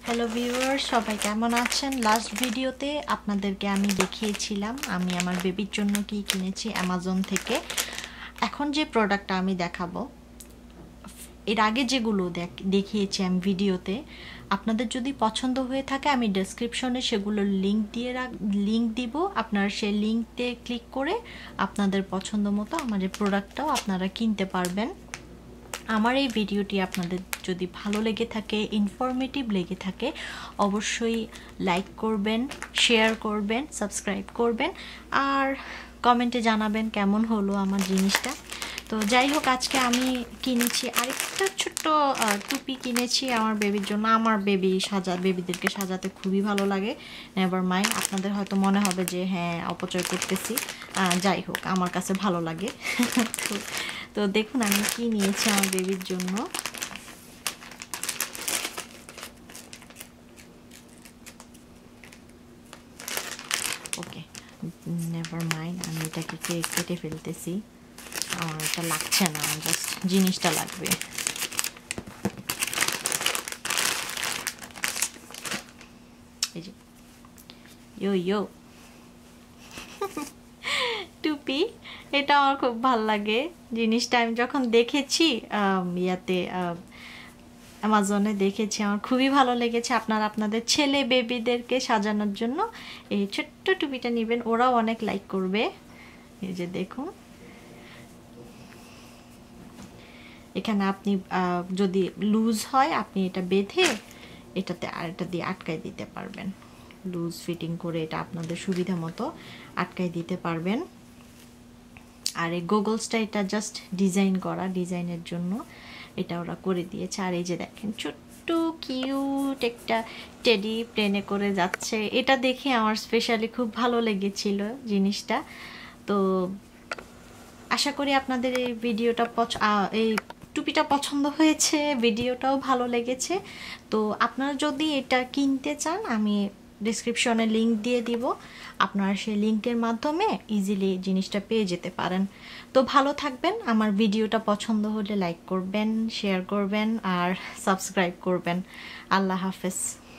Hello viewers, সবাই কেমন আছেন? লাস্ট ভিডিওতে আপনাদেরকে আমি দেখিয়েছিলাম আমি আমার বেবির জন্য কি কিনেছি অ্যামাজন থেকে। এখন যে প্রোডাক্টটা আমি দেখাবো, এর আগে যেগুলো দেখিয়েছি আমি ভিডিওতে, আপনাদের যদি পছন্দ হয়ে থাকে আমি ডেসক্রিপশনে সেগুলোর লিঙ্ক দিব। আপনারা সেই লিঙ্কতে ক্লিক করে আপনাদের পছন্দ মতো আমার এই প্রোডাক্টটাও আপনারা কিনতে পারবেন। আমার এই ভিডিওটি আপনাদের যদি ভালো লেগে থাকে, ইনফরমেটিভ লেগে থাকে, অবশ্যই লাইক করবেন, শেয়ার করবেন, সাবস্ক্রাইব করবেন আর কমেন্টে জানাবেন কেমন হলো আমার জিনিসটা। তো যাই হোক, আজকে আমি কিনেছি আরেকটা ছোট্ট টুপি কিনেছি আমার বেবির জন্য। আমার বেবিদেরকে সাজাতে খুবই ভালো লাগে। নেভার মাইন্ড, আপনাদের হয়তো মনে হবে যে হ্যাঁ অপচয় করতেছি, যাই হোক আমার কাছে ভালো লাগে। তো দেখুন আমি কি নিয়েছি আমার বেবির জন্য। ওকে, নেভার মাইন্ড, আমি এটাকে কেটে ফেলতেছি। আমার এটা লাগছে না, আমার জাস্ট জিনিসটা লাগবে। এই যে ইয়ো টুপি, এটা আমার খুব ভালো লাগে জিনিসটা। আমি যখন দেখেছি অ্যামাজনে দেখেছি, আমার খুবই ভালো লেগেছে। আপনারা আপনাদের ছেলে বেবিদেরকে সাজানোর জন্য এই ছোট্ট টুপিটা নেবেন, ওরাও অনেক লাইক করবে। এই যে দেখুন, এখানে আপনি যদি লুজ হয় আপনি এটা বেঁধে এটাতে আর এটা দিয়ে আটকায় দিতে পারবেন। লুজ ফিটিং করে এটা আপনাদের সুবিধা মতো আটকায় দিতে পারবেন। আর এই গোগলসটা এটা জাস্ট ডিজাইন করা, ডিজাইনের জন্য এটা ওরা করে দিয়েছে। আর এই যে দেখেন ছোট্ট কিউট একটা টেডি প্লেনে করে যাচ্ছে, এটা দেখে আমার স্পেশালি খুব ভালো লেগেছিল জিনিসটা। তো আশা করি আপনাদের এই ভিডিওটা এই টুপিটা পছন্দ হয়েছে, ভিডিওটাও ভালো লেগেছে। তো আপনারা যদি এটা কিনতে চান আমি ডেসক্রিপশনে লিঙ্ক দিয়ে দিব, আপনারা সেই লিঙ্কের মাধ্যমে ইজিলি জিনিসটা পেয়ে যেতে পারেন। তো ভালো থাকবেন, আমার ভিডিওটা পছন্দ হলে লাইক করবেন, শেয়ার করবেন আর সাবস্ক্রাইব করবেন। আল্লাহ হাফেজ।